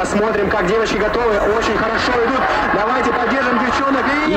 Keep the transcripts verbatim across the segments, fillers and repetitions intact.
Посмотрим, как девочки готовы. Очень хорошо идут. Давайте поддержим девчонок. И...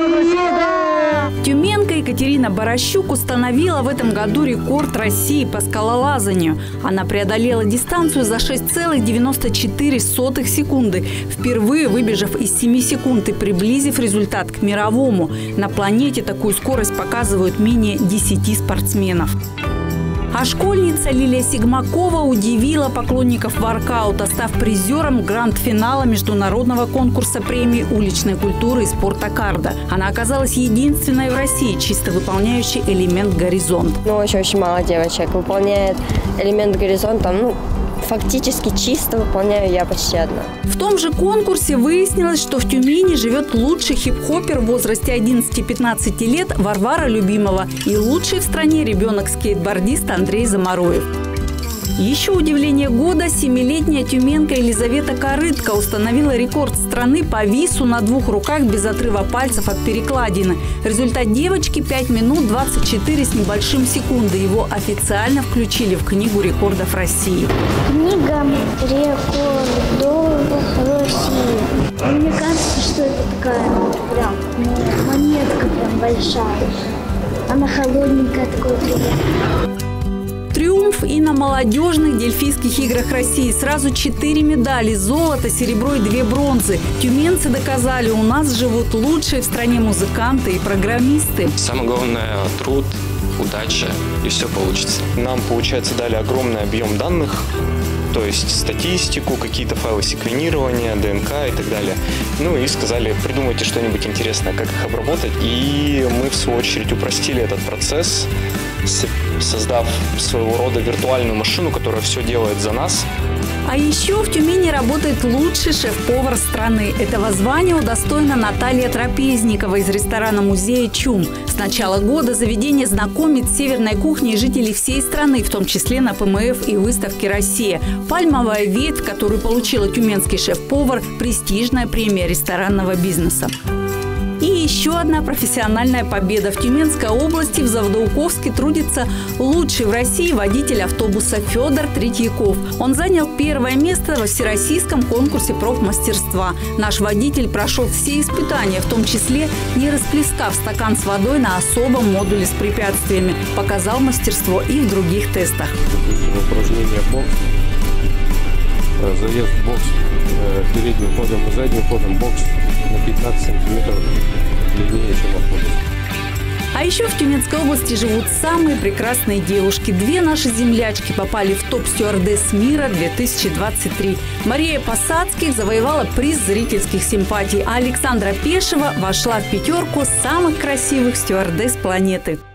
И... Тюменка Екатерина Борощук установила в этом году рекорд России по скалолазанию. Она преодолела дистанцию за шесть целых девяносто четыре сотых секунды, впервые выбежав из семи секунд и приблизив результат к мировому. На планете такую скорость показывают менее десяти спортсменов. А школьница Лилия Сигмакова удивила поклонников воркаута, став призером гранд-финала международного конкурса премии уличной культуры и спорта «Карда». Она оказалась единственной в России, чисто выполняющей элемент «Горизонт». Ну, очень-очень мало девочек выполняет элемент «Горизонта». Ну, фактически чисто выполняю я почти одна. В том же конкурсе выяснилось, что в Тюмени живет лучший хип-хоппер в возрасте одиннадцати-пятнадцати лет Варвара Любимова и лучший в стране ребенок-скейтбордист Андрей Замароев. Еще удивление года – семилетняя тюменка Елизавета Корытко установила рекорд страны по вису на двух руках без отрыва пальцев от перекладины. Результат девочки – пять минут двадцать четыре с небольшим секунды. Его официально включили в Книгу рекордов России. Книга рекордов России. Мне кажется, что это такая прям монетка прям большая. Она холодненькая, такой приятная. Триумф и на молодежных Дельфийских играх России. Сразу четыре медали – золото, серебро и две бронзы. Тюменцы доказали, у нас живут лучшие в стране музыканты и программисты. Самое главное – труд, удача, и все получится. Нам, получается, дали огромный объем данных, то есть статистику, какие-то файлы секвенирования, ДНК и так далее. Ну и сказали, придумайте что-нибудь интересное, как их обработать. И мы, в свою очередь, упростили этот процесс, создав своего рода виртуальную машину, которая все делает за нас. А еще в Тюмени работает лучший шеф-повар страны. Этого звания удостоена Наталья Трапезникова из ресторана-музея «Чум». С начала года заведение знакомит с северной кухней жителей всей страны, в том числе на ПМФ и выставке «Россия». Пальмовая ветвь, которую получила тюменский шеф-повар – престижная премия ресторанного бизнеса. И еще одна профессиональная победа. В Тюменской области в Заводоуковске трудится лучший в России водитель автобуса Федор Третьяков. Он занял первое место во всероссийском конкурсе профмастерства. Наш водитель прошел все испытания, в том числе не расплескав стакан с водой на особом модуле с препятствиями. Показал мастерство и в других тестах. Упражнение бокс. Заезд в бокс передним ходом и задним ходом. Бокс на пятнадцать сантиметров длиннее, чем автобус. А еще в Тюменской области живут самые прекрасные девушки. Две наши землячки попали в топ-стюардесс мира две тысячи двадцать три. Мария Посадских завоевала приз зрительских симпатий, а Александра Пешева вошла в пятерку самых красивых стюардесс планеты.